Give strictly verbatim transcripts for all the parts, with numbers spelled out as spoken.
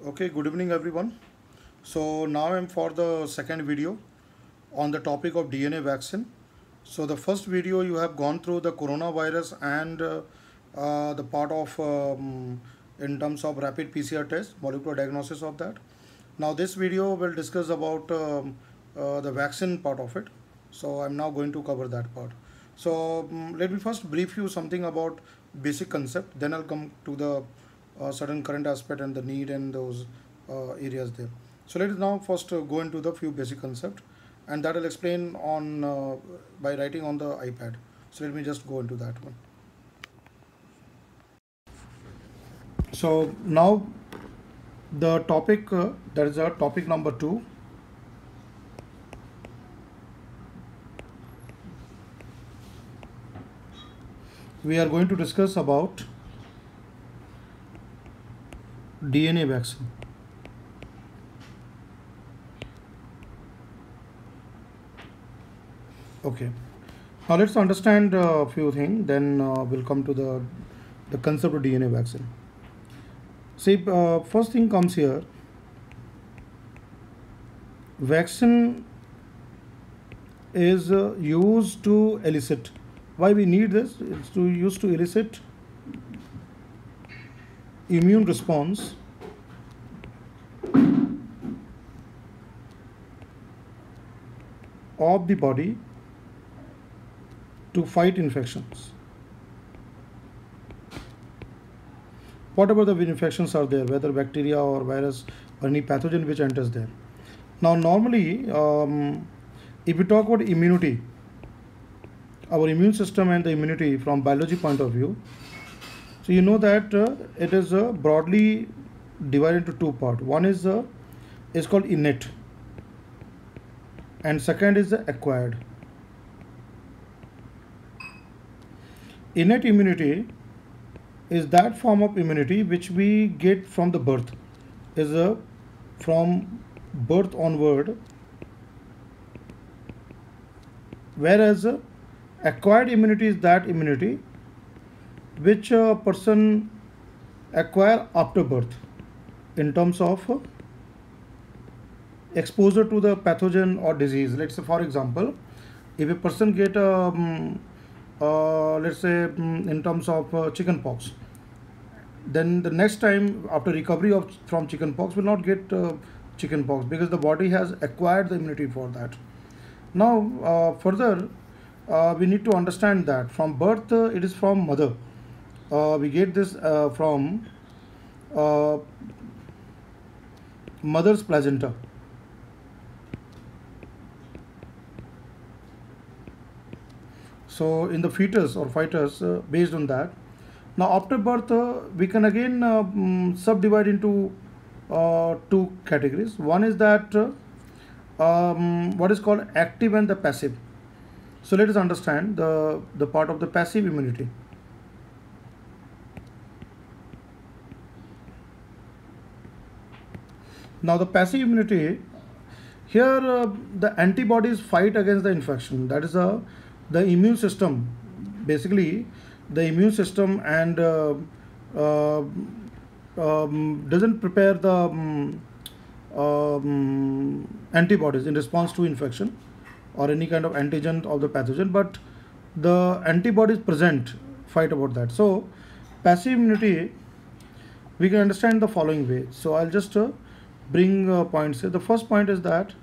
Okay, good evening everyone. So now I'm for the second video on the topic of D N A vaccine. So the first video you have gone through the coronavirus and uh, uh, the part of um, in terms of rapid P C R test, molecular diagnosis of that. Now this video will discuss about um, uh, the vaccine part of it. So I'm now going to cover that part. So um, let me first brief you something about basic concept. Then I'll come to the uh, certain current aspect and the need and those uh, areas there. So let us now first uh, go into the few basic concept, and that I'll explain on uh, by writing on the iPad. So let me just go into that one. So now the topic uh, that is our topic number two. We are going to discuss about D N A vaccine. Okay. Now let's understand a few things. Then uh, we'll come to the the concept of D N A vaccine. See, uh, first thing comes here. Vaccine is uh, used to elicit. Why we need this? It's to used to elicit immune response of the body to fight infections. Whatever the infections are there, whether bacteria or virus or any pathogen which enters there. Now normally, um, if we talk about immunity, our immune system and the immunity from biology point of view, so you know that uh, it is uh, broadly divided into two parts. One is uh, is called innate, and second is uh, acquired. Innate immunity is that form of immunity which we get from the birth, is a from birth onward, whereas uh, acquired immunity is that immunity which a person acquire after birth in terms of uh, exposure to the pathogen or disease. Let's say, for example, if a person get a um, uh, let's say um, in terms of uh, chicken pox, then the next time after recovery of from chicken pox will not get uh, chicken pox because the body has acquired the immunity for that. Now uh, further uh, we need to understand that from birth uh, it is from mother. Uh, we get this uh, from uh, mother's placenta. So in the fetus or fetus, uh, based on that. Now after birth, uh, we can again uh, um, subdivide into uh, two categories. One is that uh, um, what is called active and the passive. So let us understand the, the part of the passive immunity. Now the passive immunity, here uh, the antibodies fight against the infection. That is a the immune system, basically the immune system and uh, uh, um, doesn't prepare the um, um, antibodies in response to infection or any kind of antigen of the pathogen, but the antibodies present fight about that. So passive immunity we can understand the following way. So I'll just uh, bring uh, points here. The first point is that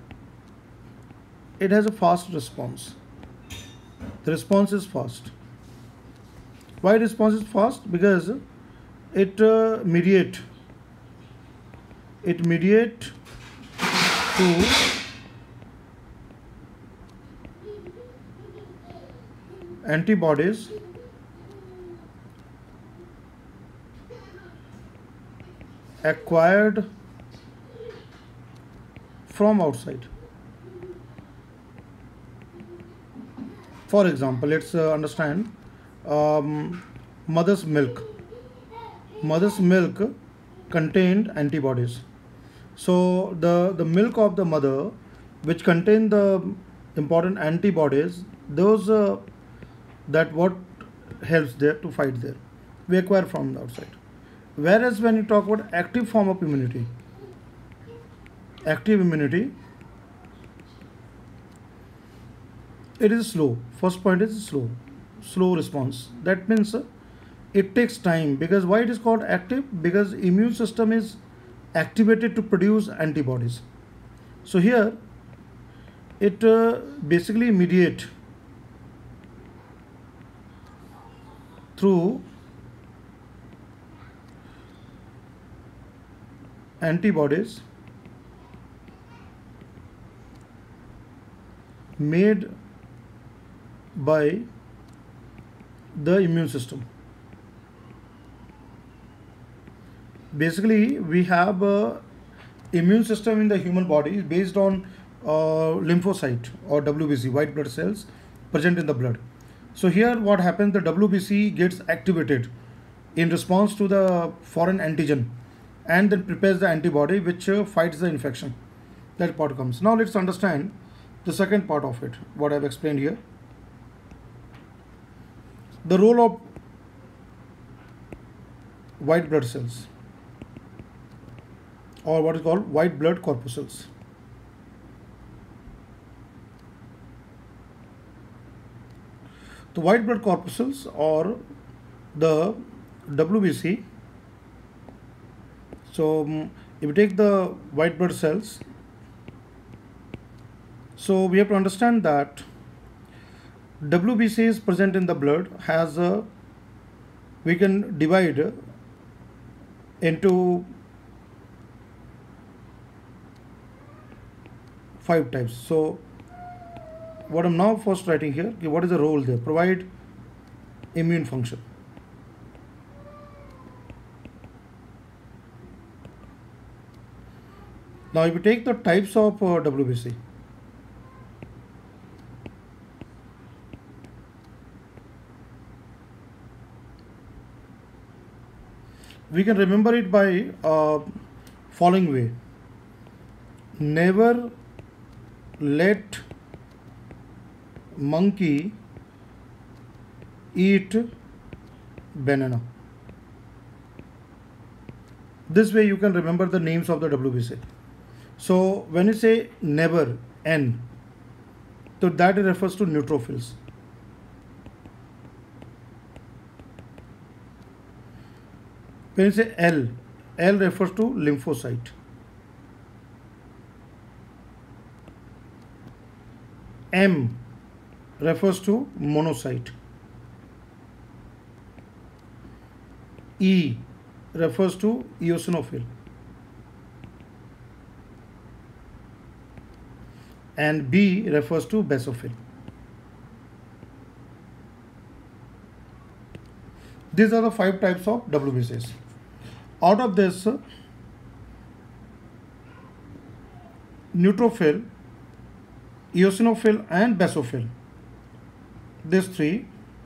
it has a fast response. The response is fast. Why response is fast? Because it uh, mediate it mediate to antibodies acquired from outside. For example, let's uh, understand um, mother's milk. Mother's milk contained antibodies. So the, the milk of the mother which contain the important antibodies, those uh, that what helps there to fight there, we acquire from the outside. Whereas when you talk about active form of immunity, active immunity, it is slow. First point is slow, slow response. That means uh, it takes time. Because why it is called active? Because immune system is activated to produce antibodies. So here it uh, basically mediate through antibodies made by the immune system. Basically, we have a immune system in the human body based on uh, lymphocyte or W B C, white blood cells present in the blood. So here what happens, the W B C gets activated in response to the foreign antigen and then prepares the antibody which uh, fights the infection. That part comes. Now let's understand the second part of it, what I've explained here. The role of white blood cells, or what is called white blood corpuscles. The white blood corpuscles or the W B C. So um, if we take the white blood cells, so we have to understand that W B C is present in the blood has a, we can divide into five types. So what I'm now first writing here, okay, what is the role there? Provide immune function. Now if you take the types of uh, W B C, we can remember it by uh, following way. Never let monkey eat banana. This way you can remember the names of the W B C. So when you say never, N, so that refers to neutrophils. When you say L, L refers to lymphocyte. M refers to monocyte. E refers to eosinophil. And B refers to basophil. These are the five types of W B Cs. Out of this, neutrophil, eosinophil and basophil, these three,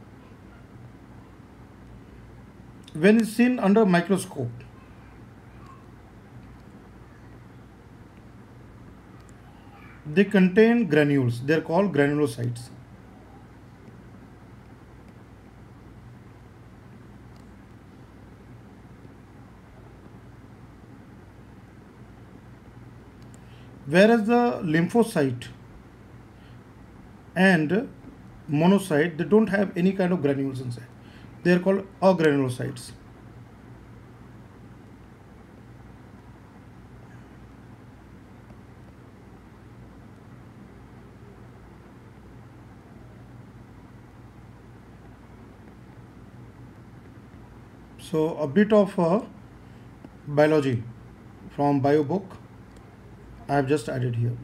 when it's seen under microscope, they contain granules. They are called granulocytes. Whereas the lymphocyte and monocyte, they don't have any kind of granules inside. They are called agranulocytes. So a bit of uh, biology from bio book I have just added here.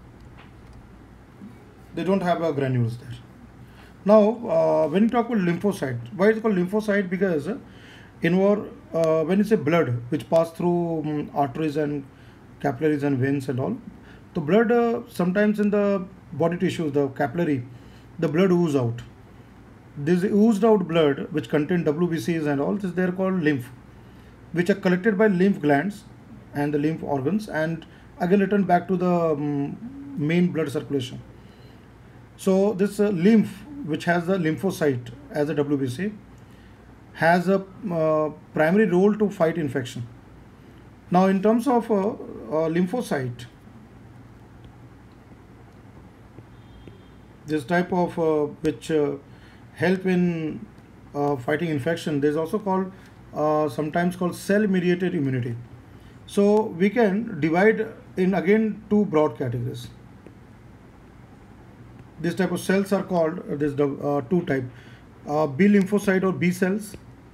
They don't have uh, granules there. Now uh, when you talk about lymphocyte, why is it called lymphocyte? Because uh, in our uh, when you say blood which pass through um, arteries and capillaries and veins and all, the blood uh, sometimes in the body tissues, the capillary, the blood ooze out. This oozed out blood which contain W B Cs and all this, they are called lymph, which are collected by lymph glands and the lymph organs and again returned back to the um, main blood circulation. So this uh, lymph, which has the lymphocyte as a W B C, has a uh, primary role to fight infection. Now, in terms of uh, uh, lymphocyte, this type of uh, which uh, help in uh, fighting infection, there's also called uh, sometimes called cell mediated immunity. So we can divide in again two broad categories. This type of cells are called uh, this uh, two type uh, B lymphocyte or B cells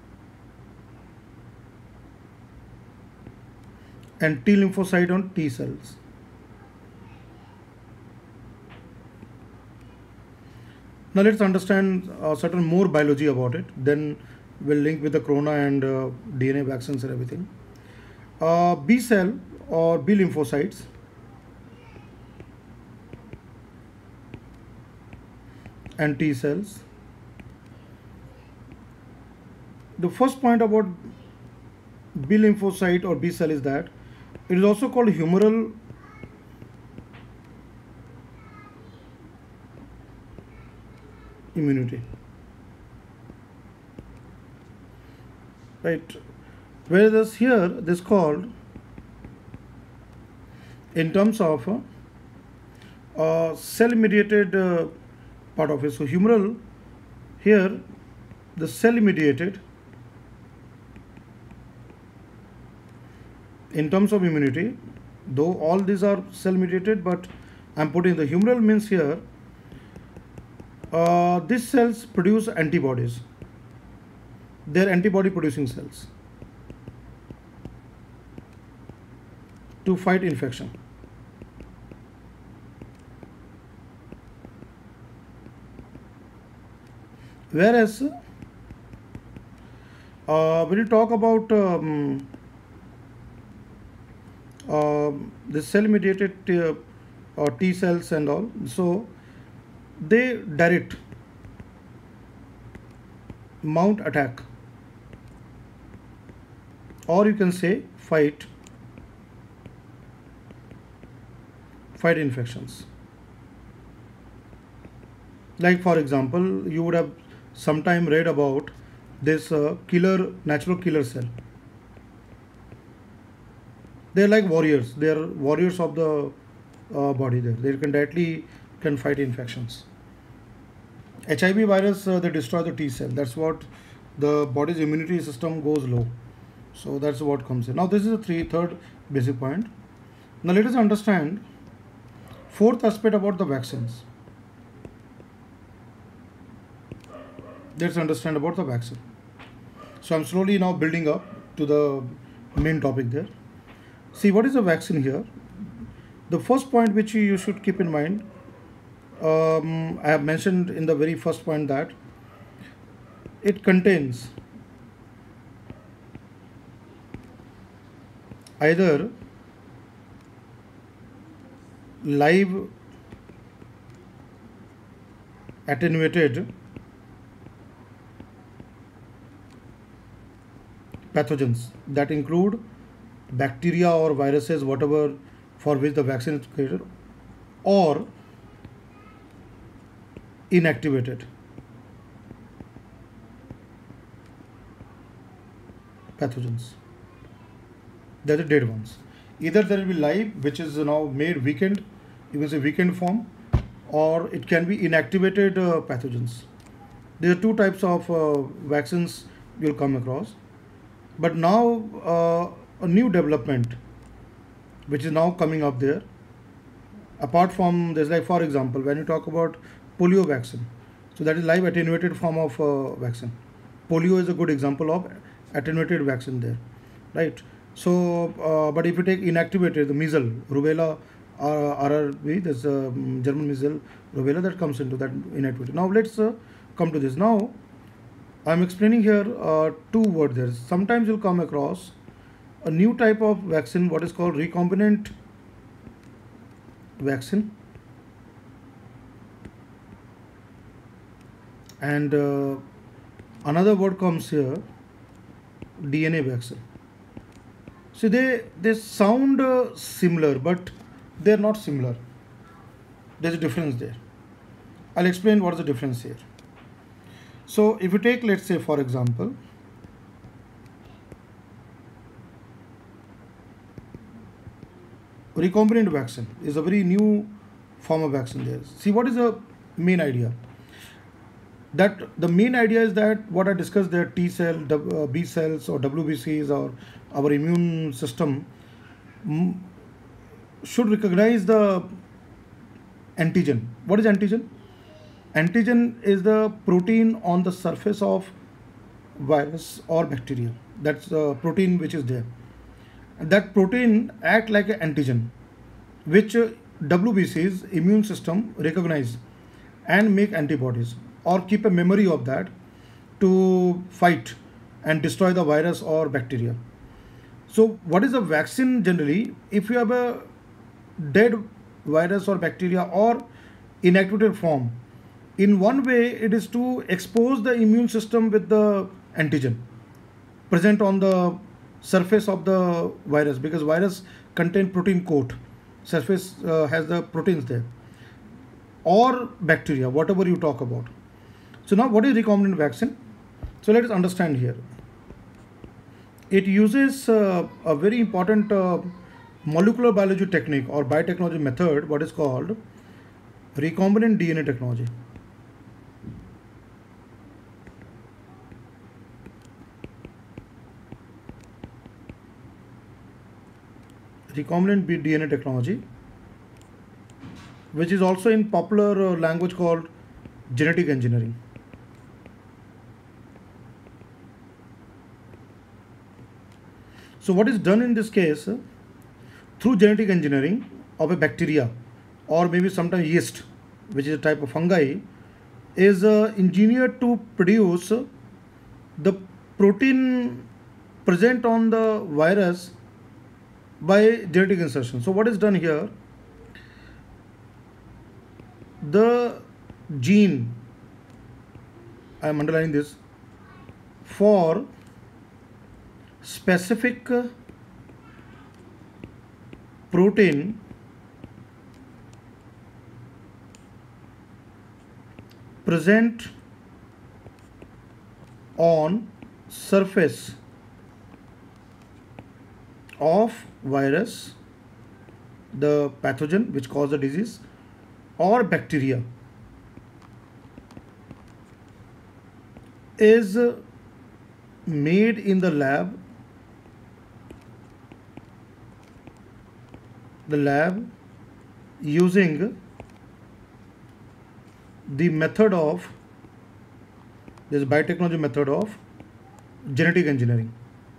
and T lymphocyte or T cells. Now let's understand uh, certain more biology about it. Then we'll link with the corona and uh, D N A vaccines and everything. Uh, B cell or B lymphocytes and T cells. The first point about B lymphocyte or B cell is that it is also called humoral immunity, right? Whereas here this called in terms of uh, uh, cell mediated uh, part of it. So humoral here, the cell mediated in terms of immunity, though all these are cell mediated, but I'm putting the humoral means here uh, these cells produce antibodies. They're antibody producing cells to fight infection. Whereas uh, when you talk about um, uh, the cell mediated uh, uh, T cells and all, so they direct mount attack, or you can say fight fight infections. Like for example, you would have sometime read about this uh, killer natural killer cell. They're like warriors. They're warriors of the uh, body. There, they can directly can fight infections. H I V virus, uh, they destroy the T cell. That's what the body's immunity system goes low. So that's what comes in. Now this is the three third basic point. Now let us understand fourth aspect about the vaccines. Let's understand about the vaccine. So I'm slowly now building up to the main topic there. See, what is a vaccine here? The first point which you should keep in mind, um, I have mentioned in the very first point that it contains either live attenuated pathogens that include bacteria or viruses, whatever for which the vaccine is created, or inactivated pathogens. They're the dead ones. Either there will be live, which is now made weakened, you can say weakened form, or it can be inactivated uh, pathogens. There are two types of uh, vaccines you'll come across. But now uh, a new development which is now coming up there, apart from this, like for example, when you talk about polio vaccine, so that is live attenuated form of uh, vaccine. Polio is a good example of attenuated vaccine there, right? So, uh, but if you take inactivated, the measles, rubella, uh, R R V, there's uh, German measles, rubella that comes into that inactivated. Now let's uh, come to this. Now I'm explaining here uh, two words there. Sometimes you'll come across a new type of vaccine, what is called recombinant vaccine, and uh, another word comes here, D N A vaccine. See, they they sound uh, similar, but they're not similar. There's a difference there. I'll explain what is the difference here. So if you take, let's say for example, recombinant vaccine is a very new form of vaccine there. See, what is the main idea? That the main idea is that what I discussed there, T cell, uh, B cells or W B Cs or our immune system mm, should recognize the antigen. What is antigen? Antigen is the protein on the surface of virus or bacteria. That's the protein which is there. And that protein act like an antigen, which uh, W B C's immune system recognize and make antibodies or keep a memory of that to fight and destroy the virus or bacteria. So what is a vaccine generally? If you have a dead virus or bacteria or inactivated form, in one way it is to expose the immune system with the antigen present on the surface of the virus, because virus contain protein coat, surface uh, has the proteins there, or bacteria, whatever you talk about. So now what is recombinant vaccine? So let us understand here. It uses uh, a very important uh, molecular biology technique or biotechnology method, what is called recombinant D N A technology. Recombinant D N A technology, which is also in popular uh, language called genetic engineering. So what is done in this case, uh, through genetic engineering of a bacteria or maybe sometimes yeast, which is a type of fungi, is uh, engineered to produce the protein present on the virus by genetic insertion. So what is done here? The gene, I am underlining this, for specific protein present on surface of virus, the pathogen which cause the disease, or bacteria, is made in the lab the lab using the method of this biotechnology method of genetic engineering.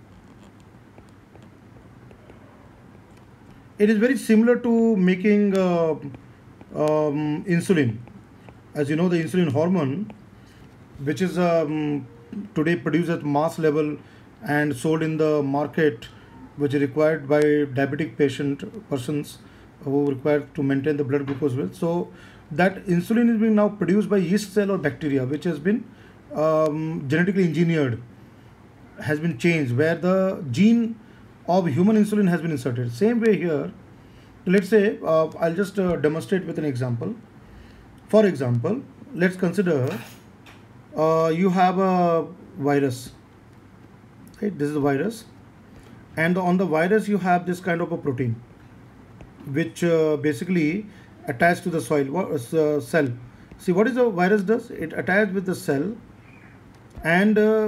It is very similar to making uh, um, insulin. As you know, the insulin hormone, which is um, today produced at mass level and sold in the market, which is required by diabetic patient persons who require to maintain the blood glucose level. So that insulin is being now produced by yeast cell or bacteria, which has been um, genetically engineered, has been changed, where the gene of human insulin has been inserted. Same way here, let's say, uh, I'll just uh, demonstrate with an example. For example, let's consider uh, you have a virus, right? This is a virus, and on the virus you have this kind of a protein, which uh, basically attached to the soil what, uh, cell. See, what is the virus does? It attaches with the cell and uh,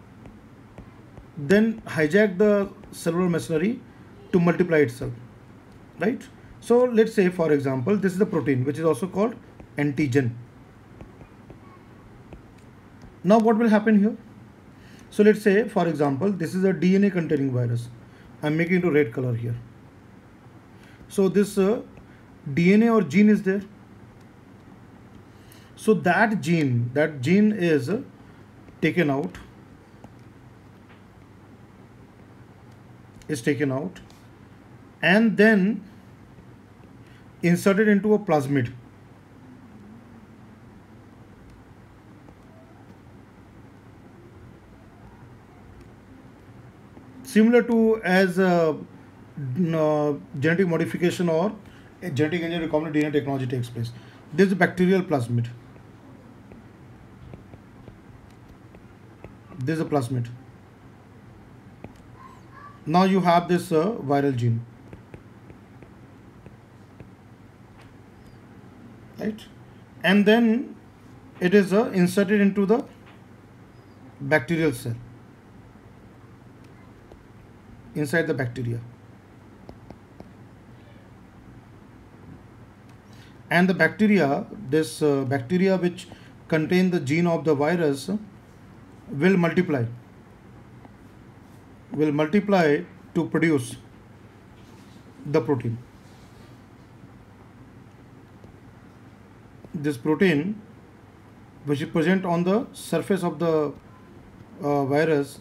then hijack the cellular machinery to multiply itself, right? So let's say, for example, this is the protein, which is also called antigen. Now what will happen here? So let's say, for example, this is a D N A containing virus. I'm making it to red color here. So this uh, D N A or gene is there. So that gene, that gene is uh, taken out, is taken out and then inserted into a plasmid. Similar to as uh, uh, genetic modification or a genetic engineering recombinant D N A technology takes place. This is a bacterial plasmid. This is a plasmid. Now you have this uh, viral gene. right? And then it is uh, inserted into the bacterial cell, inside the bacteria. And the bacteria, this uh, bacteria which contain the gene of the virus will multiply, will multiply to produce the protein. This protein, which is present on the surface of the uh, virus,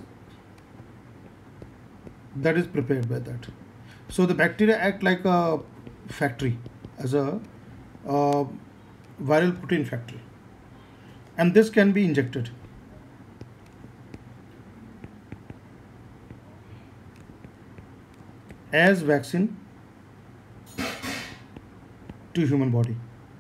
that is prepared by that. So the bacteria act like a factory, as a uh, viral protein factory, and this can be injected. As vaccine to human body.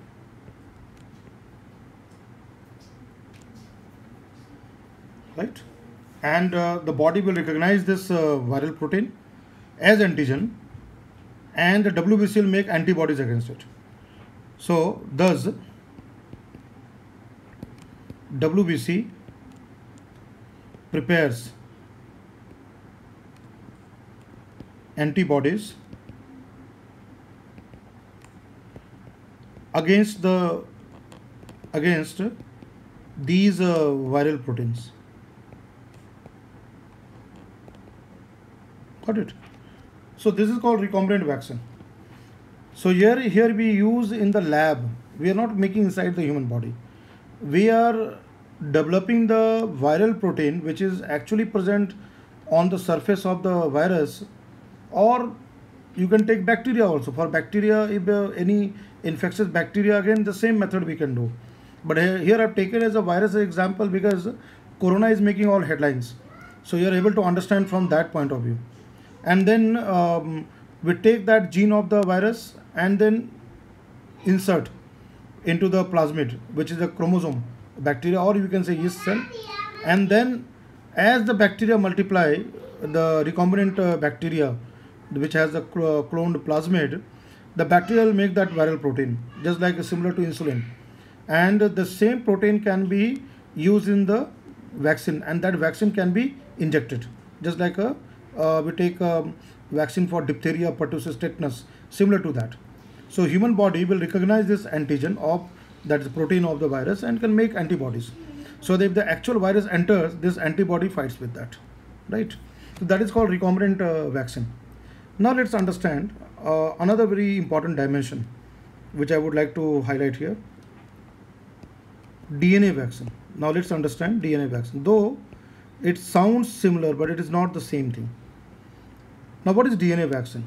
Right? And uh, the body will recognize this uh, viral protein as antigen, and the W B C will make antibodies against it. So thus W B C prepares antibodies against the against these uh, viral proteins. Got it? So this is called recombinant vaccine. So here here we use in the lab. We are not making inside the human body. We are developing the viral protein which is actually present on the surface of the virus, or you can take bacteria also. For bacteria, if uh, any infectious bacteria, again the same method we can do. But here, here I've taken as a virus example because corona is making all headlines. So you're able to understand from that point of view. And then um, we take that gene of the virus and then insert into the plasmid, which is a chromosome bacteria, or you can say yeast cell. And then as the bacteria multiply, the recombinant uh, bacteria which has a cloned plasmid, the bacteria will make that viral protein, just like similar to insulin. And the same protein can be used in the vaccine, and that vaccine can be injected, just like a uh, we take a vaccine for diphtheria, pertussis, tetanus, similar to that. So human body will recognize this antigen of that is protein of the virus and can make antibodies. So that if the actual virus enters, this antibody fights with that, right? So that is called recombinant uh, vaccine. Now let's understand uh, another very important dimension which I would like to highlight here. D N A vaccine. Now let's understand D N A vaccine. Though it sounds similar, but it is not the same thing. Now what is D N A vaccine?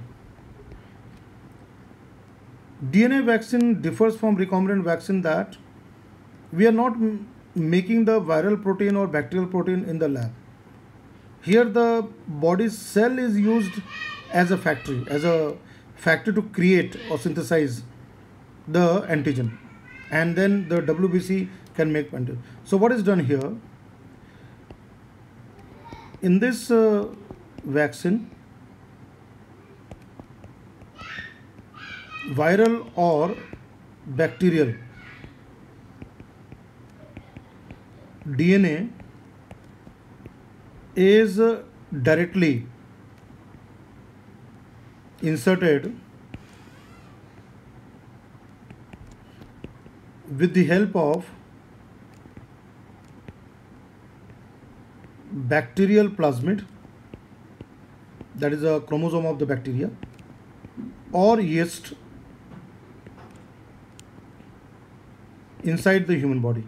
D N A vaccine differs from recombinant vaccine that we are not making the viral protein or bacterial protein in the lab. Here the body's cell is used as a factory, as a factory to create or synthesize the antigen, and then the W B C can make antigen. So what is done here? In this uh, vaccine, viral or bacterial D N A is uh, directly inserted with the help of bacterial plasmid, that is a chromosome of the bacteria, or yeast inside the human body.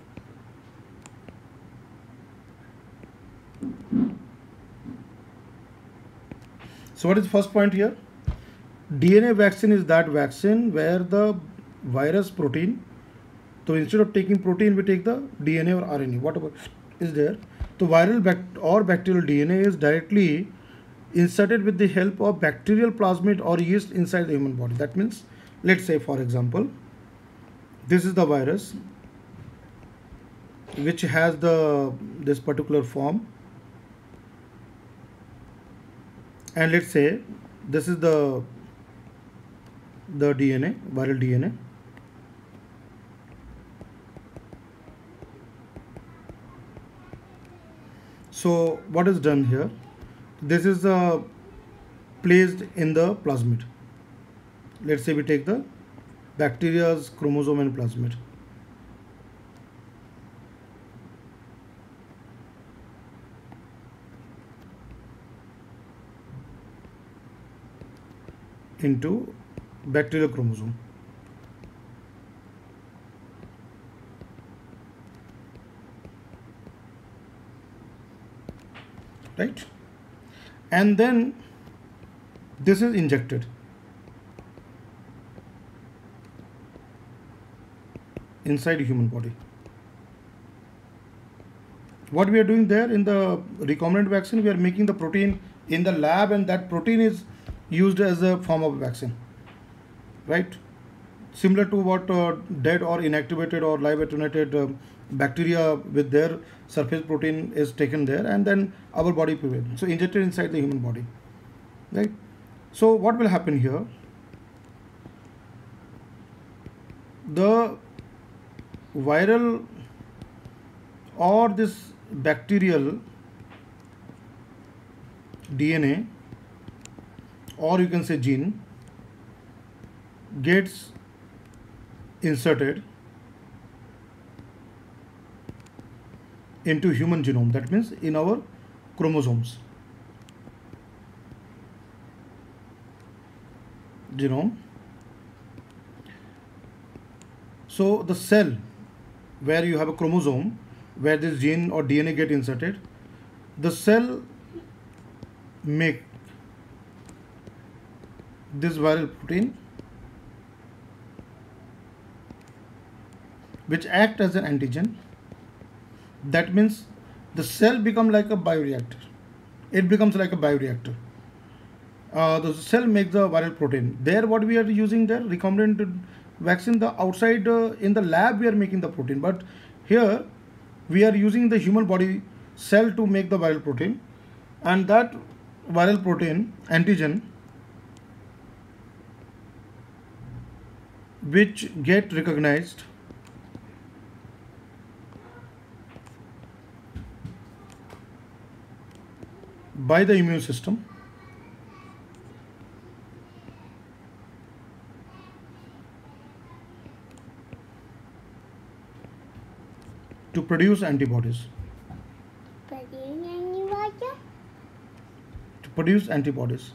So what is the first point here? D N A vaccine is that vaccine where the virus protein, so instead of taking protein, we take the D N A or R N A, whatever is there. So viral bact or bacterial D N A is directly inserted with the help of bacterial plasmid or yeast inside the human body. That means, let's say for example, this is the virus which has the this particular form, and let's say this is the the D N A, viral D N A, So what is done here? This is uh, placed in the plasmid. Let's say we take the bacteria's chromosome and plasmid. Into bacterial chromosome. Right? And then this is injected inside human body. What we are doing there in the recombinant vaccine, we are making the protein in the lab, and that protein is used as a form of vaccine, right? Similar to what uh, dead or inactivated or live attenuated uh, bacteria with their surface protein is taken there, and then our body prepared. So injected inside the human body, right? So what will happen here? The viral or this bacterial D N A, or you can say gene, gets inserted into human genome. That means in our chromosomes. Genome. So the cell where you have a chromosome, where this gene or D N A get inserted, the cell make this viral protein which act as an antigen. That means the cell become like a bioreactor. It becomes like a bioreactor. Uh, the cell makes the viral protein. There what we are using there, recombinant vaccine, the outside uh, in the lab we are making the protein, but here we are using the human body cell to make the viral protein, and that viral protein antigen which get recognized by the immune system to produce antibodies. To produce antibodies.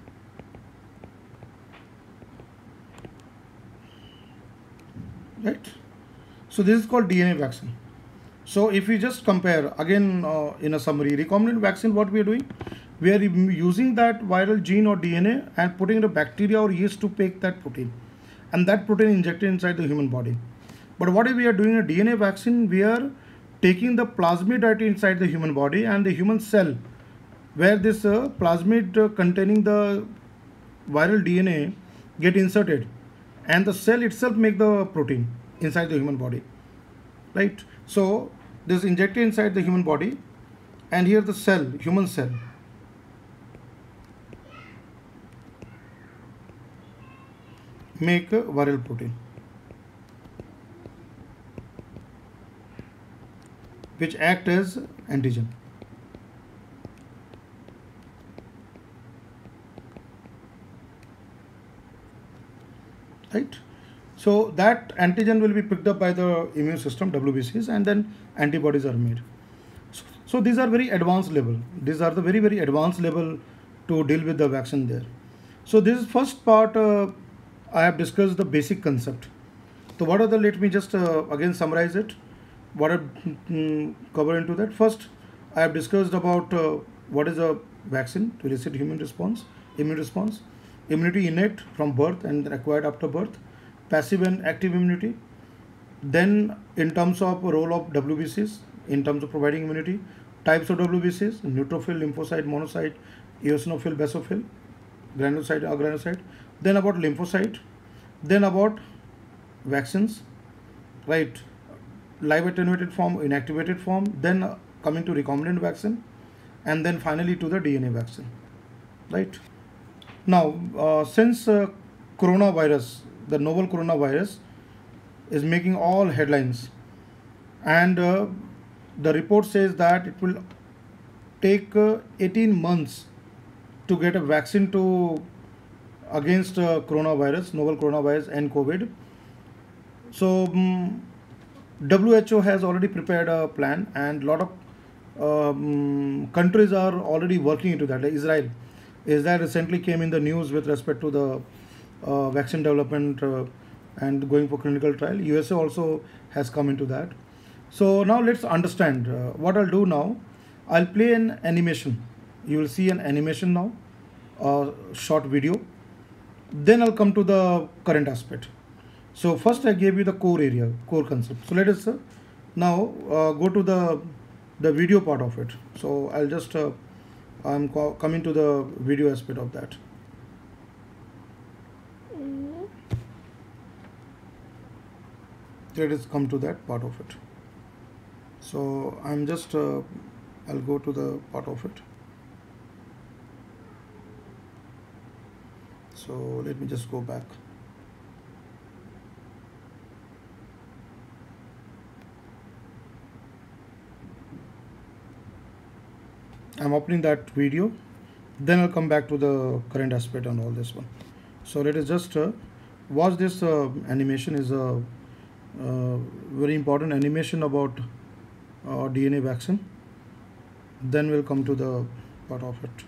Right? So this is called D N A vaccine. So if we just compare again uh, in a summary, recombinant vaccine, what we are doing, we are using that viral gene or D N A and putting the bacteria or yeast to make that protein, and that protein injected inside the human body. But what if we are doing a D N A vaccine, we are taking the plasmid right inside the human body, and the human cell where this uh, plasmid uh, containing the viral D N A get inserted, and the cell itself make the protein inside the human body, right? So this injected inside the human body, and here the cell, human cell, make a viral protein which act as antigen. Right? So that antigen will be picked up by the immune system, W B Cs, and then antibodies are made. So, so these are very advanced level. These are the very, very advanced level to deal with the vaccine there. So this is first part, uh, I have discussed the basic concept. So what are the, let me just uh, again summarize it. What I mm, cover into that. First, I have discussed about uh, what is a vaccine to elicit human response, immune response, immunity innate from birth and acquired after birth, passive and active immunity. Then in terms of role of W B Cs, in terms of providing immunity, types of W B Cs, neutrophil, lymphocyte, monocyte, eosinophil, basophil, granulocyte, agranulocyte. Then about lymphocyte, then about vaccines, right? Live attenuated form, inactivated form, then uh, coming to recombinant vaccine, and then finally to the D N A vaccine, right? Now, uh, since uh, coronavirus, the novel coronavirus is making all headlines, and uh, the report says that it will take uh, eighteen months to get a vaccine to against uh, coronavirus, novel coronavirus and COVID. So um, W H O has already prepared a plan, and a lot of um, countries are already working into that. Like Israel, Israel recently came in the news with respect to the uh, vaccine development uh, and going for clinical trial. U S A also has come into that. So now let's understand uh, what I'll do now. I'll play an animation. You will see an animation now, a short video. Then I'll come to the current aspect. So first I gave you the core area, core concept. So let us uh, now uh, go to the the video part of it. So I'll just uh, I'm co coming to the video aspect of that. Let us come to that part of it. So I'm just uh, I'll go to the part of it. So let me just go back. I'm opening that video, then I'll come back to the current aspect and all this one. So let us just uh, watch this uh, animation. Is a uh, very important animation about uh, D N A vaccine. Then we'll come to the part of it.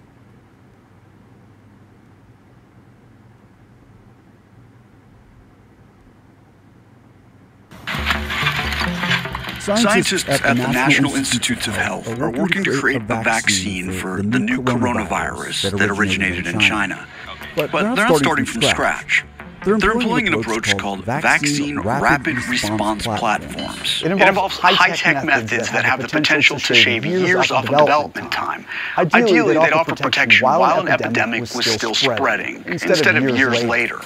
Scientists at the National Institutes of Health are working to create a vaccine for the new coronavirus that originated in China. But they're not starting from scratch. They're employing an approach called Vaccine Rapid Response Platforms. It involves high-tech methods that have the potential to shave years off of development time. Ideally, they'd offer protection while an epidemic was still spreading, instead of years later.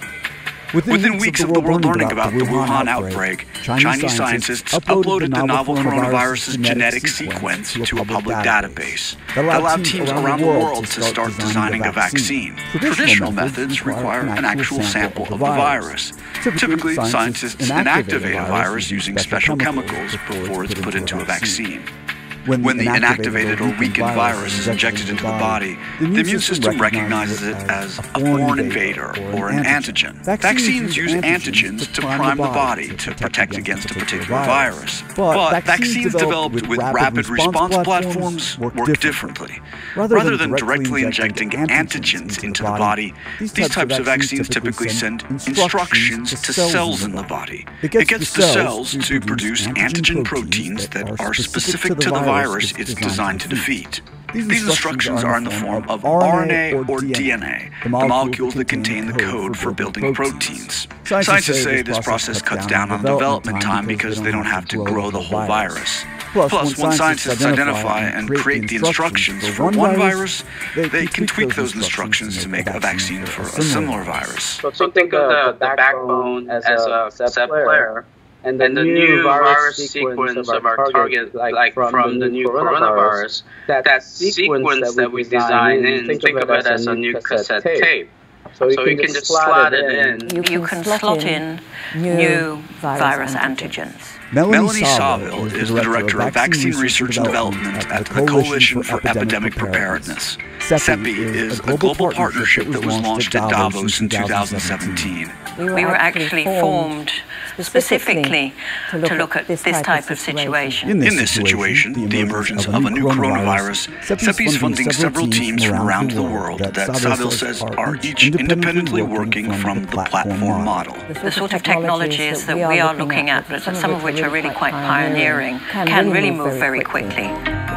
Within weeks of the world learning about the Wuhan outbreak, Chinese scientists uploaded the novel coronavirus's genetic sequence to a public database that allowed teams around the world to start designing a vaccine. Traditional methods require an actual sample of the virus. Typically, scientists inactivate a virus using special chemicals before it's put into a vaccine. When the inactivated or weakened virus is injected into the body, the immune system recognizes it as a foreign invader or an antigen. Vaccines use antigens to prime the body to protect against a particular virus. But vaccines developed with rapid response platforms work differently. Rather than directly injecting antigens into the body, these types of vaccines typically send instructions to cells in the body. It gets the cells to produce antigen proteins that are specific to the virus virus it's designed to defeat. These instructions are in the form of R N A or D N A, the molecules that contain the code for building proteins. Scientists say this process cuts down on development time because they don't have to grow the whole virus. Plus, once scientists identify and create the instructions for one virus, they can tweak those instructions to make a vaccine for a similar virus. So think of the, the backbone as a set player. And the, and the new virus sequence of our target, like, like from, from the new coronavirus, that, that sequence that we design in, think, think of it as a new cassette tape. So you, so can, you can just slot it in. You can, you can slot in new virus antigens. Melanie Sawville is the Director of Vaccine Research and Development at the Coalition for Epidemic Preparedness. CEPI is a global partnership that was launched at Davos in two thousand seventeen. We were actually formed specifically to look at this type of situation. In this situation, the emergence of a new coronavirus, CEPI is funding several teams from around the world that Sawville says are each independently working from the platform model. The sort of technologies that we are looking at, some of which are really quite pioneering, can really move very quickly.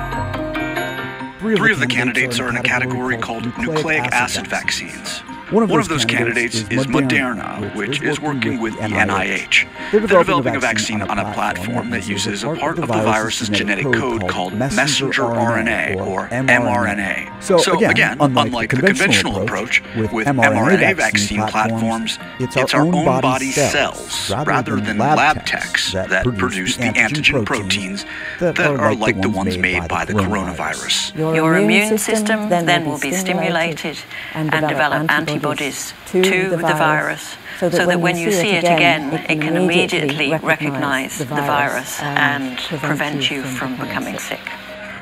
Three of the candidates are in a category called nucleic acid vaccines. One of, One of those candidates is Moderna, which is working with the N I H. They're developing a vaccine on a platform that uses a part of the virus's genetic code called messenger R N A, or m R N A. So again, unlike the conventional approach, with m R N A vaccine platforms, it's our own body cells, rather than lab techs, that produce the antigen proteins that are like the ones made by the coronavirus. Your immune system then will be stimulated and develop antibodies antibodies to, to the virus, so that, so that when you see it again, it can immediately recognize the virus and prevent you from becoming sick.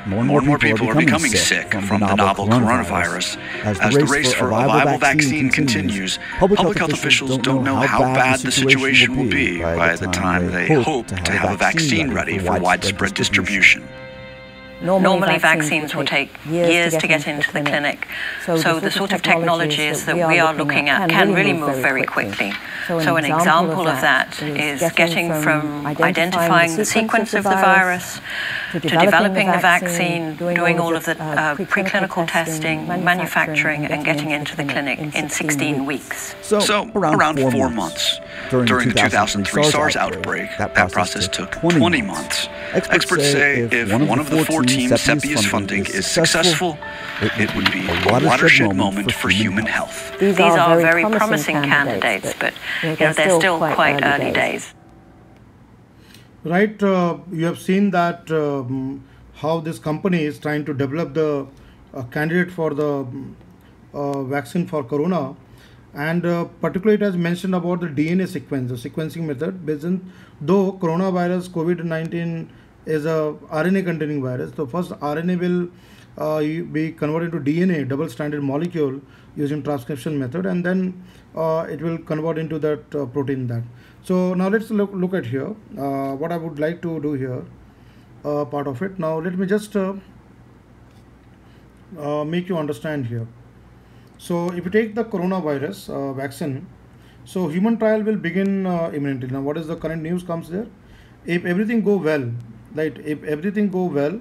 more and more, more people are becoming sick from, from the novel coronavirus. As the, as the race for a viable vaccine continues, public health officials don't know how bad the situation will be by the time they hope to have a vaccine ready for widespread distribution. Normally, vaccines will take years to get into the clinic, so the sort of technologies that we are looking at can really move very quickly. So an example of that is getting from identifying the sequence of the virus to developing the vaccine, doing all of the uh, preclinical testing, manufacturing, and getting into the clinic in sixteen weeks. So, so around four months. During, During the two thousand three SARS outbreak, that process, that process took twenty months. Experts, Experts say if one of the fourteen CEPI's funding is successful, it would be a watershed moment for human health. These are very promising candidates, but you know, they're still quite early days. Right, uh, you have seen that um, how this company is trying to develop the uh, candidate for the uh, vaccine for corona. And uh, particularly it has mentioned about the D N A sequence, the sequencing method. Based on, though coronavirus COVID nineteen is a R N A containing virus, so first R N A will uh, be converted to D N A, double stranded molecule, using transcription method, and then uh, it will convert into that uh, protein. That. So now let's look look at here. Uh, what I would like to do here, uh, part of it. Now let me just uh, uh, make you understand here. So if you take the coronavirus uh, vaccine, so human trial will begin uh, imminently. Now what is the current news comes there? If everything go well, right, if everything go well,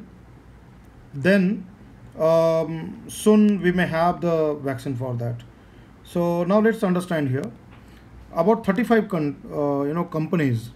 then um, soon we may have the vaccine for that. So now let's understand here. About thirty-five con uh, you know companies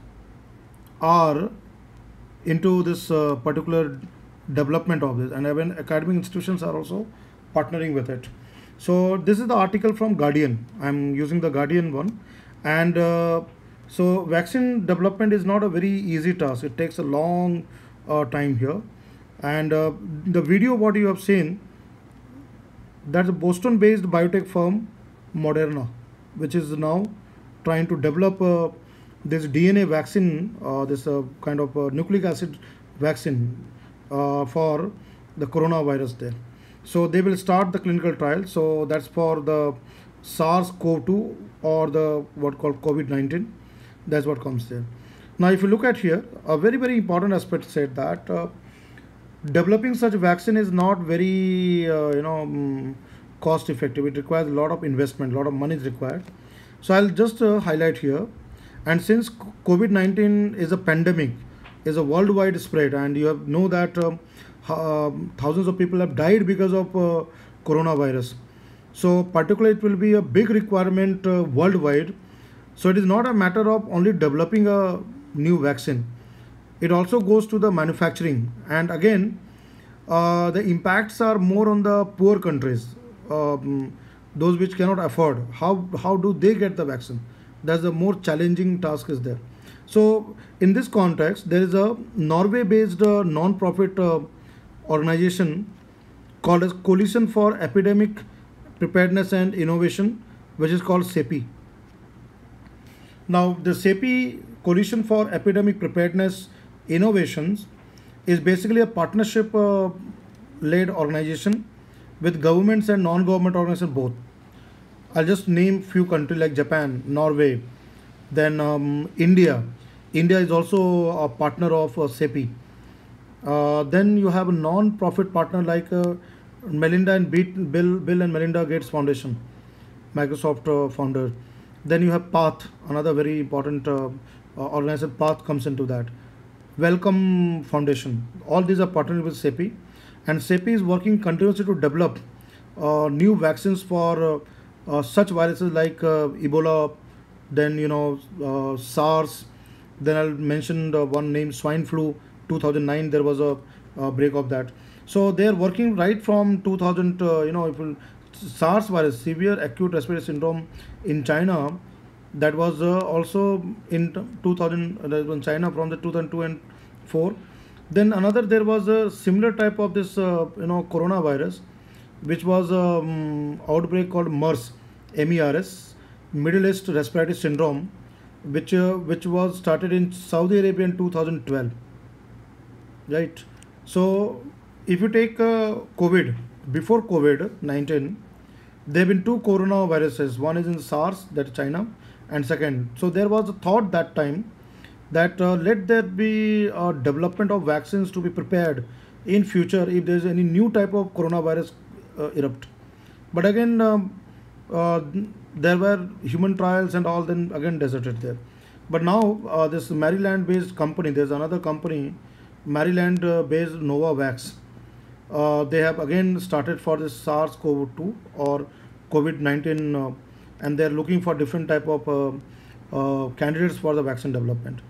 are into this uh, particular development of this, and even academic institutions are also partnering with it. So this is the article from Guardian. I'm using the Guardian one, and uh, so vaccine development is not a very easy task. It takes a long uh, time here, and uh, the video what you have seen, that's a Boston-based biotech firm Moderna, which is now trying to develop uh, this D N A vaccine, uh, this uh, kind of uh, nucleic acid vaccine uh, for the coronavirus there. So they will start the clinical trial. So that's for the SARS CoV two or the what called COVID nineteen. That's what comes there. Now, if you look at here, a very, very important aspect said that uh, developing such vaccine is not very, uh, you know, um, cost effective. It requires a lot of investment, a lot of money is required. So I'll just uh, highlight here. And since COVID nineteen is a pandemic, is a worldwide spread, and you have know that uh, uh, thousands of people have died because of uh, coronavirus. So particularly it will be a big requirement uh, worldwide. So it is not a matter of only developing a new vaccine. It also goes to the manufacturing, and again uh, the impacts are more on the poor countries, um, those which cannot afford. How, how do they get the vaccine? That's a more challenging task is there. So in this context, there is a Norway-based uh, non-profit uh, organization called as Coalition for Epidemic Preparedness and Innovation, which is called CEPI. Now the CEPI, Coalition for Epidemic Preparedness Innovations, is basically a partnership uh, led organization with governments and non-government organizations both. I'll just name few countries like Japan, Norway, then um, India. India is also a partner of uh, CEPI. Uh, then you have a non-profit partner like uh, Melinda and Beat, Bill, Bill and Melinda Gates Foundation, Microsoft uh, founder. Then you have PATH, another very important uh, uh, organization. PATH comes into that. Wellcome Foundation. All these are partnered with CEPI, and CEPI is working continuously to develop uh, new vaccines for uh, uh, such viruses like uh, Ebola, then you know uh, SARS. Then I'll mention the one named swine flu. two thousand nine there was a uh, break of that. So they are working right from two thousand. Uh, you know, if we'll, SARS virus, severe acute respiratory syndrome in China, that was uh, also in two thousand uh, in China from the two thousand two and four. Then another, there was a similar type of this uh, you know coronavirus, which was um, outbreak called MERS, M E R S, Middle East Respiratory Syndrome, which uh, which was started in Saudi Arabia in two thousand twelve. Right. So if you take uh, COVID, before COVID nineteen, there have been two coronaviruses. One is in SARS, that's China, and second. So there was a thought that time that uh, let there be a development of vaccines to be prepared in future if there is any new type of coronavirus uh, erupt. But again, um, uh, there were human trials and all, then again deserted there. But now uh, this Maryland-based company, there's another company, Maryland-based Novavax. Uh, they have again started for this SARS CoV two or COVID nineteen, uh, and they're looking for different type of uh, uh, candidates for the vaccine development.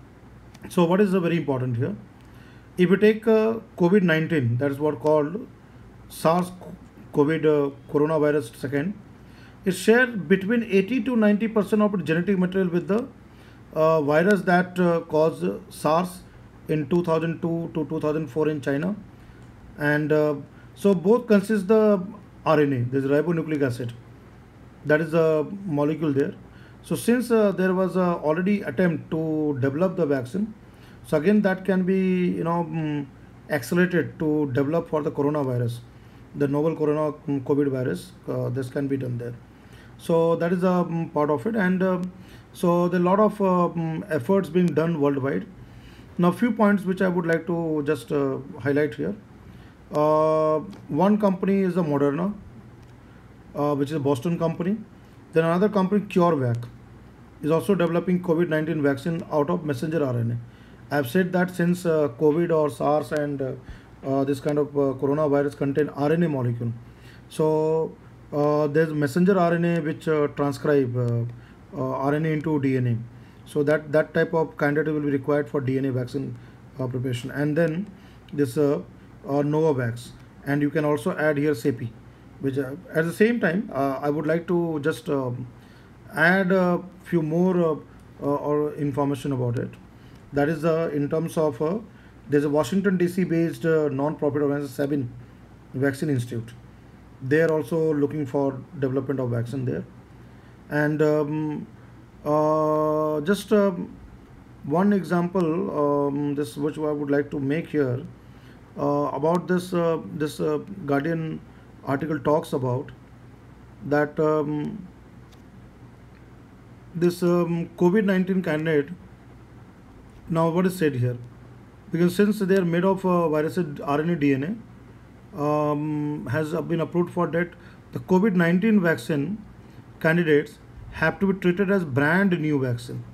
So what is uh, very important here? If you take uh, COVID nineteen, that is what called SARS COVID uh, coronavirus second, it shared between eighty to ninety percent of its genetic material with the uh, virus that uh, caused SARS in two thousand two to two thousand four in China. And uh, so both consist the R N A, there's ribonucleic acid, that is the molecule there. So since uh, there was uh, already attempt to develop the vaccine, so again that can be, you know, um, accelerated to develop for the coronavirus, the novel corona um, COVID virus. Uh, this can be done there. So that is a um, part of it, and uh, so there are a lot of uh, um, efforts being done worldwide. Now, few points which I would like to just uh, highlight here. Uh, one company is the Moderna, uh, which is a Boston company. Then another company, CureVac, is also developing COVID nineteen vaccine out of messenger R N A. I have said that since uh, COVID or SARS and uh, uh, this kind of uh, coronavirus contain R N A molecule. So uh, there's messenger R N A which uh, transcribe uh, uh, R N A into D N A. So that, that type of candidate will be required for D N A vaccine uh, preparation. And then this uh, uh, Novavax. And you can also add here SEPI. Which uh, at the same time, uh, I would like to just um, add a few more uh, uh, or information about it. That is uh, in terms of, uh, there's a Washington D C based uh, non-profit organization, Sabin Vaccine Institute. They are also looking for development of vaccine there. And um, uh, just uh, one example, um, this which I would like to make here, uh, about this, uh, this uh, Guardian article talks about that um, this um, COVID nineteen candidate, now what is said here, because since they are made of uh, virus R N A D N A, um, has been approved for that, the COVID nineteen vaccine candidates have to be treated as brand new vaccine.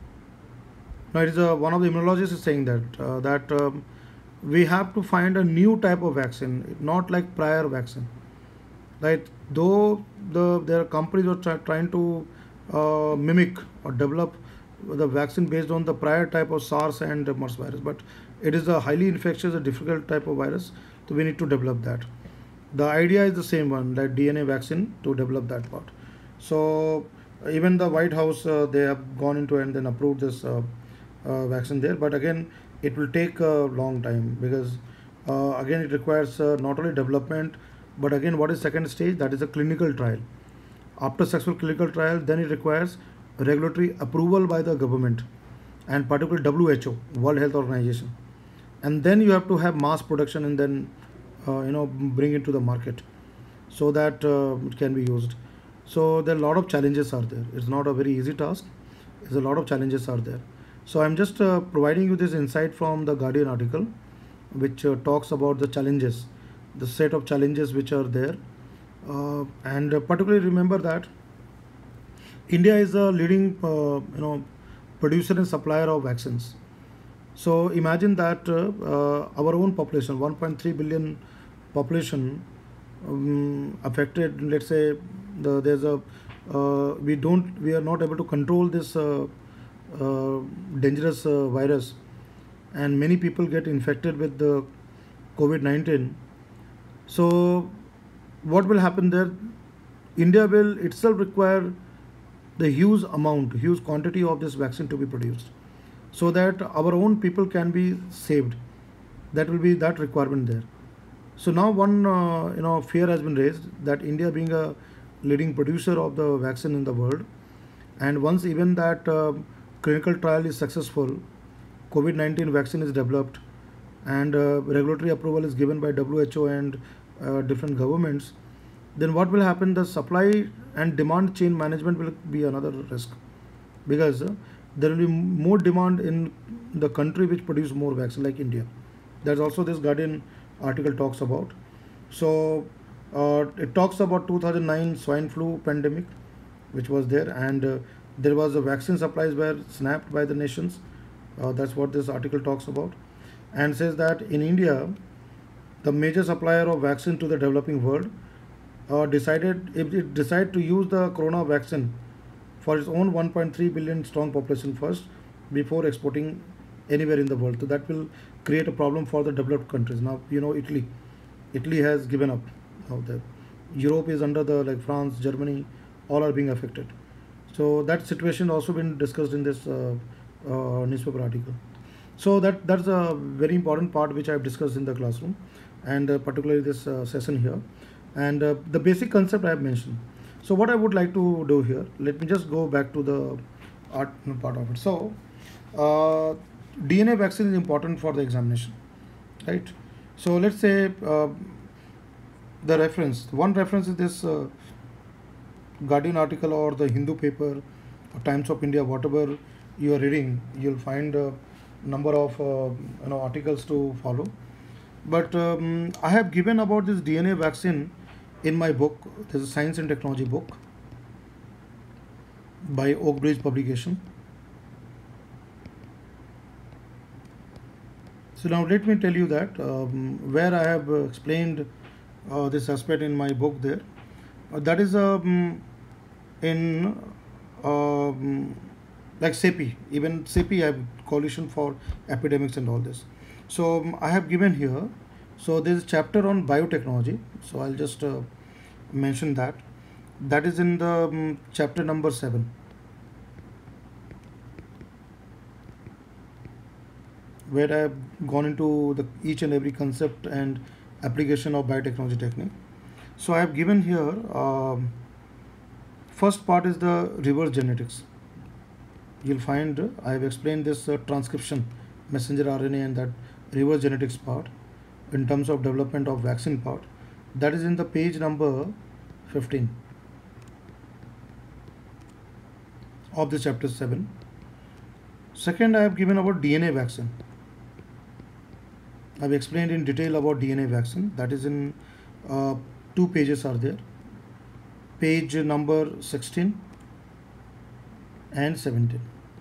Now it is a, one of the immunologists is saying that uh, that um, we have to find a new type of vaccine, not like prior vaccine. Right? Though the there are companies are try, trying to uh, mimic or develop the vaccine based on the prior type of SARS and MERS virus, but it is a highly infectious, a difficult type of virus, so we need to develop that. The idea is the same one, like D N A vaccine, to develop that part. So even the White House, uh, they have gone into and then approved this uh, uh, vaccine there, but again it will take a long time, because uh, again it requires uh, not only development, but again what is second stage, that is a clinical trial. After successful clinical trial, then it requires regulatory approval by the government, and particularly W H O, World Health Organization, and then you have to have mass production and then uh, you know bring it to the market so that uh, it can be used. So there are a lot of challenges are there. It's not a very easy task. There's a lot of challenges are there. So I'm just uh, providing you this insight from the Guardian article, which uh, talks about the challenges, the set of challenges which are there, uh, and uh, particularly remember that India is a leading uh, you know producer and supplier of vaccines. So imagine that uh, uh, our own population, one point three billion population um, affected. Let's say the, there's a uh, we don't we are not able to control this uh, uh, dangerous uh, virus, and many people get infected with the COVID nineteen. So what will happen there? India will itself require the huge amount, huge quantity of this vaccine to be produced, so that our own people can be saved. That will be that requirement there. So now one uh, you know fear has been raised that India, being a leading producer of the vaccine in the world, and once even that uh, clinical trial is successful, COVID nineteen vaccine is developed, and uh, regulatory approval is given by W H O and uh, different governments, then what will happen? The supply and demand chain management will be another risk, because uh, there will be more demand in the country which produce more vaccine, like India. That's also this Guardian article talks about. So uh, it talks about two thousand nine swine flu pandemic, which was there, and uh, there was a vaccine supplies were snapped by the nations. Uh, that's what this article talks about, and says that in India, the major supplier of vaccine to the developing world uh, decided if it decided to use the corona vaccine for its own one point three billion strong population first before exporting anywhere in the world. So that will create a problem for the developed countries. Now, you know, Italy, Italy has given up. Now the Europe is under the, like France, Germany, all are being affected. So that situation also been discussed in this uh, uh, newspaper article. So that that's a very important part which I have discussed in the classroom, and uh, particularly this uh, session here, and uh, the basic concept I have mentioned. So what I would like to do here, let me just go back to the art part of it. So uh, D N A vaccine is important for the examination, right? So let's say uh, the reference, one reference is this uh, Guardian article or the Hindu paper or Times of India, whatever you are reading, you'll find a number of uh, you know articles to follow. But um, I have given about this D N A vaccine in my book. There's a science and technology book by Oak Bridge Publication. So now let me tell you that um, where I have uh, explained uh, this aspect in my book there. Uh, that is um, in um, like CEPI, even CEPI I have Coalition for Epidemics and all this. So um, I have given here, so there is a chapter on biotechnology, so I'll just uh, mention that. That is in the um, chapter number seven. Where I have gone into the each and every concept and application of biotechnology technique. So I have given here, um, first part is the reverse genetics. You'll find uh, I have explained this uh, transcription, messenger R N A, and that reverse genetics part in terms of development of vaccine part. That is in the page number fifteen of the chapter seven. Second, I have given about D N A vaccine. I have explained in detail about D N A vaccine. That is in uh, two pages are there. Page number sixteen and seventeen,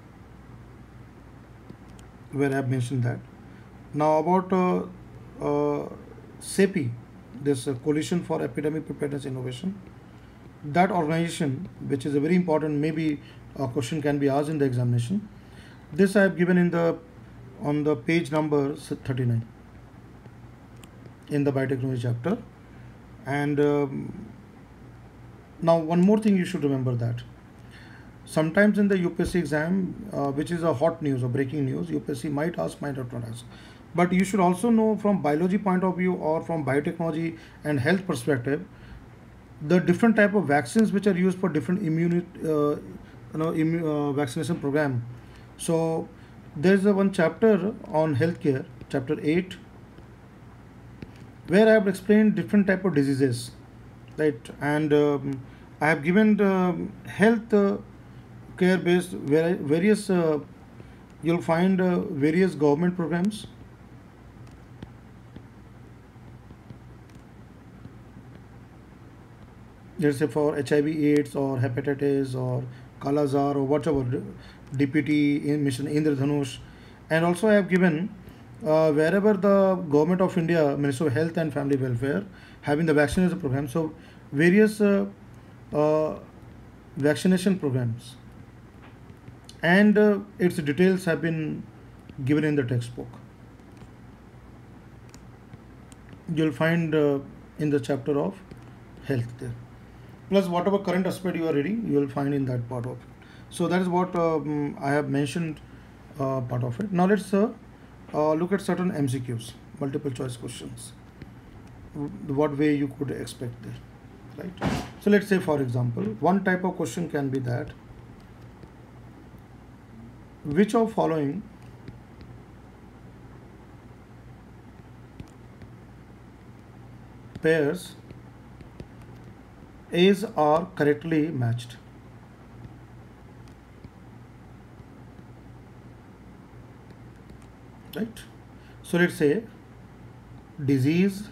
where I have mentioned that. Now about uh, uh, CEPI, this uh, Coalition for Epidemic Preparedness Innovation, that organization, which is a very important, maybe a question can be asked in the examination. This I have given in the on the page number thirty-nine in the biotechnology chapter. And um, now one more thing you should remember, that sometimes in the U P S C exam, uh, which is a hot news or breaking news, U P S C might ask, might not ask. But you should also know from biology point of view or from biotechnology and health perspective, the different type of vaccines which are used for different immune, uh, you know, immu uh, vaccination program. So there is a one chapter on healthcare, chapter eight, where I have explained different type of diseases, right? And um, I have given the health uh, care based various, uh, you'll find uh, various government programs. Let's say for H I V AIDS or hepatitis or Kalazar or whatever, D P T, Mission Indradhanush. And also I have given uh, wherever the government of India, Ministry of Health and Family Welfare, having the vaccination program. So various uh, uh, vaccination programs, and uh, its details have been given in the textbook. You'll find uh, in the chapter of health there. Plus whatever current aspect you are reading, you will find in that part of it. So that is what um, I have mentioned uh, part of it. Now let's uh, uh, look at certain M C Qs, multiple choice questions. What way you could expect there, right? So let's say, for example, one type of question can be that, which of following pairs A's are correctly matched. Right? So let's say disease,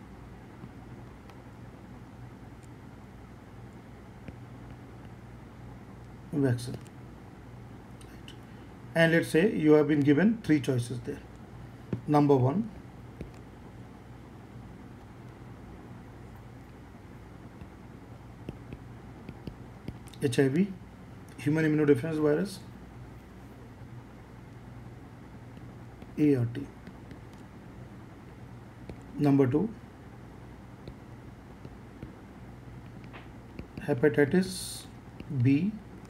vaccine. Right. And let's say you have been given three choices there. Number one, H I V, human immunodeficiency virus, A R T. Number two, hepatitis B,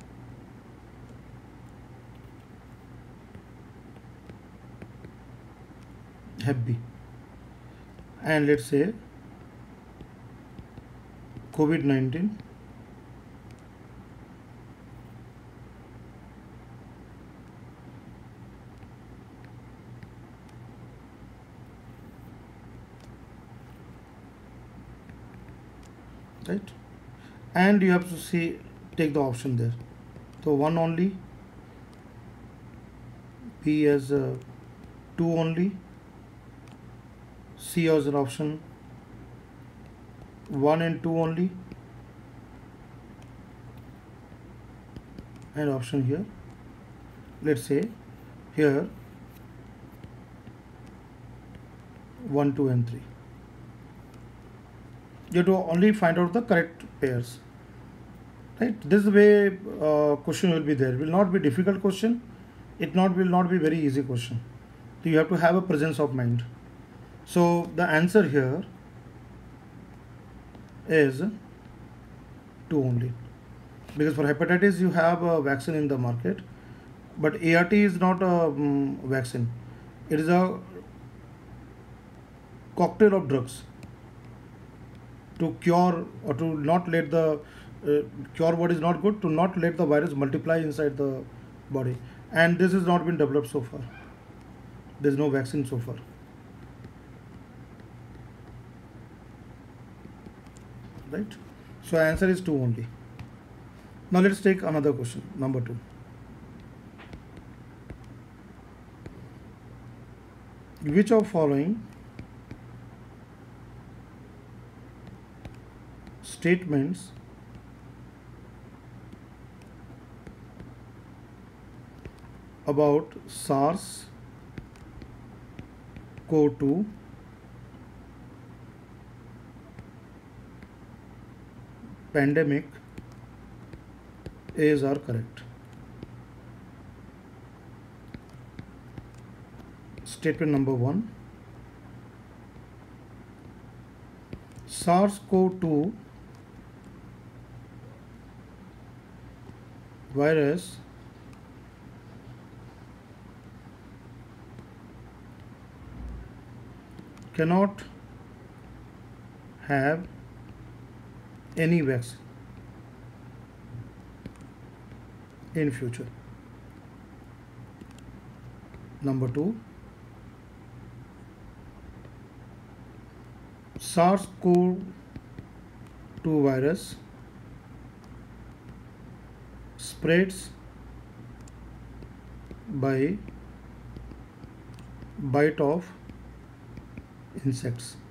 Hep B, and let's say COVID nineteen, right? And you have to see, take the option there. So one only, B as uh, two only, C as an option one and two only, and option here, let's say here one, two and three. You have to only find out the correct pairs, right? This way uh, question will be there. It will not be difficult question. It not will not be very easy question. So you have to have a presence of mind. So the answer here is two only, because for hepatitis you have a vaccine in the market, but A R T is not a um, vaccine. It is a cocktail of drugs to cure, or to not let the uh, cure what is not good, to not let the virus multiply inside the body, and this has not been developed so far. There is no vaccine so far. Right? So answer is two only. Now let's take another question, number two. Which of following statements about SARS CoV two pandemic is are correct? Statement number one, SARS CoV two virus cannot have any vaccine in future. Number two, SARS CoV two virus spreads by bite of insects.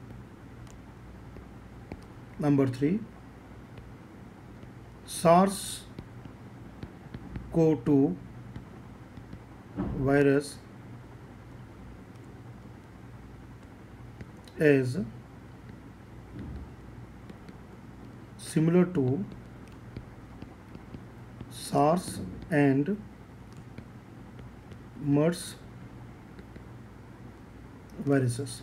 Number three, SARS CoV two virus is similar to SARS and MERS viruses.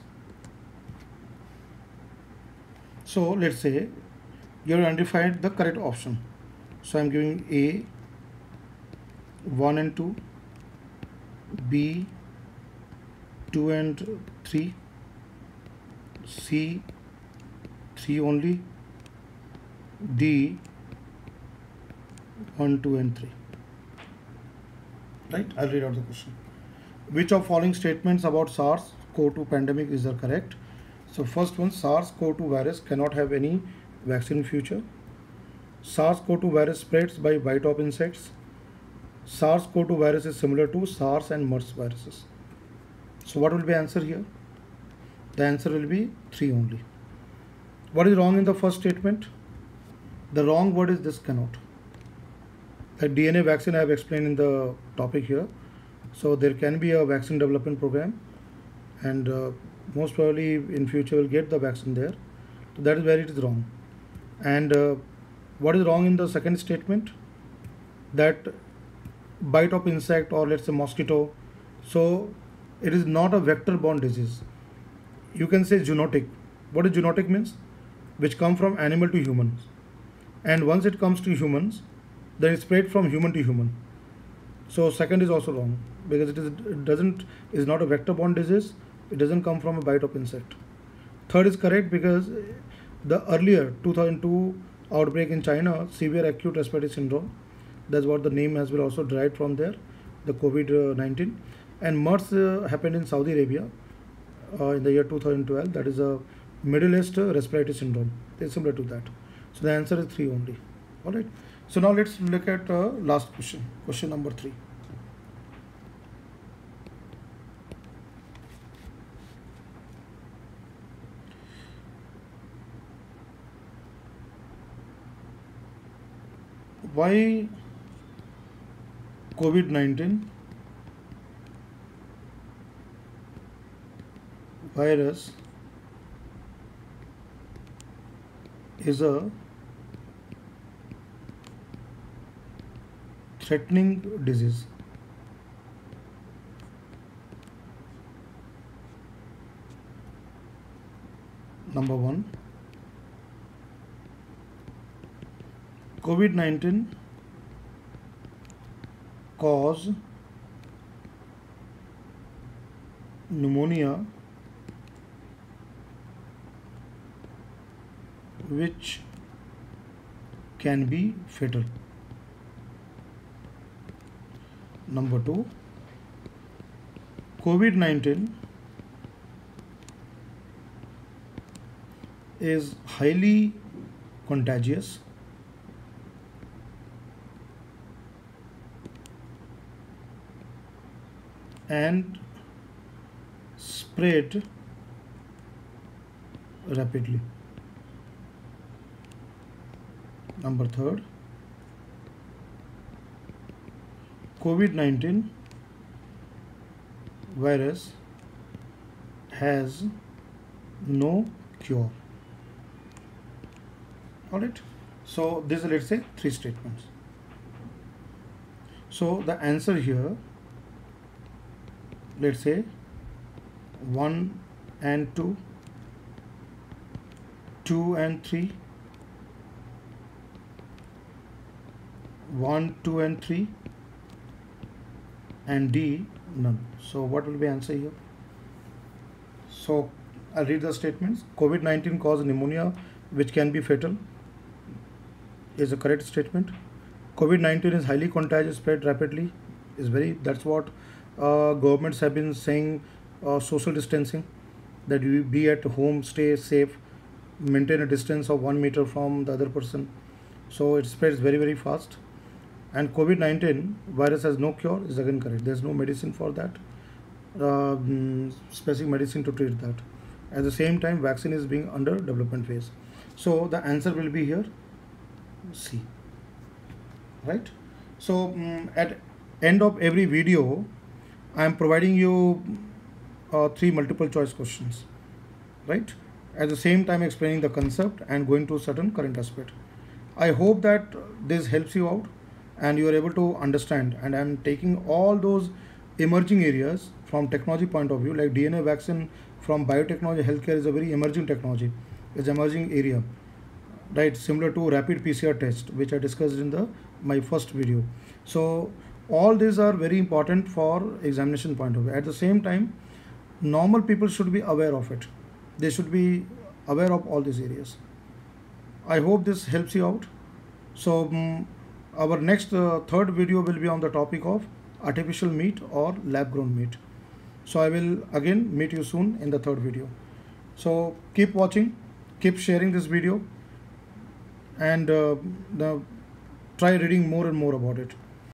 So let's say you have identified the correct option. So I am giving A one and two, B two and three, C three only, D one, two and three. Right? I'll read out the question. Which of following statements about SARS CoV two pandemic is the correct? So first one, SARS CoV two virus cannot have any vaccine in future. SARS CoV two virus spreads by bite of insects. SARS CoV two virus is similar to SARS and MERS viruses. So what will be answer here? The answer will be three only. What is wrong in the first statement? The wrong word is this cannot. The D N A vaccine I have explained in the topic here. So there can be a vaccine development program, and uh, most probably in future we'll get the vaccine there. So that is where it is wrong. And uh, what is wrong in the second statement? That bite of insect or let's say mosquito. So it is not a vector-borne disease. You can say zoonotic. What is zoonotic means? Which come from animal to humans. And once it comes to humans, then it's spread from human to human. So second is also wrong because it is it doesn't is not a vector-borne disease. It doesn't come from a bite of insect. Third is correct because the earlier two thousand two outbreak in China, severe acute respiratory syndrome, that's what the name has been also derived from there, the COVID nineteen. And MERS uh, happened in Saudi Arabia uh, in the year two thousand twelve. That is a Middle East respiratory syndrome. It's similar to that. So the answer is three only. All right. So now let's look at uh, last question. Question number three. Why COVID nineteen virus is a threatening disease? Number one, COVID nineteen cause pneumonia which can be fatal. Number two, COVID nineteen is highly contagious and spread rapidly. Number third, COVID nineteen virus has no cure. Alright, so these are, let's say, three statements. So the answer here, let's say one and two, two and three, one, two and three, and D none. So what will be answer here? So I'll read the statements. COVID nineteen causes pneumonia which can be fatal is a correct statement. COVID nineteen is highly contagious, spread rapidly is very, that's what uh, governments have been saying, uh, social distancing, that you be at home, stay safe, maintain a distance of one meter from the other person. So it spreads very very fast. And COVID nineteen virus has no cure is again correct. There's no medicine for that, uh, specific medicine to treat that. At the same time, vaccine is being under development phase. So the answer will be here C. Right? So um, at end of every video, I am providing you uh, three multiple choice questions. Right? At the same time, explaining the concept and going to certain current aspect. I hope that this helps you out and you are able to understand, and I am taking all those emerging areas from technology point of view, like D N A vaccine from biotechnology. Healthcare is a very emerging technology, it's emerging area, right? Similar to rapid P C R test, which I discussed in the my first video. So all these are very important for examination point of view. At the same time, normal people should be aware of it. They should be aware of all these areas. I hope this helps you out. So um, our next uh, third video will be on the topic of artificial meat or lab grown meat. So I will again meet you soon in the third video. So keep watching, keep sharing this video, and uh, the, try reading more and more about it.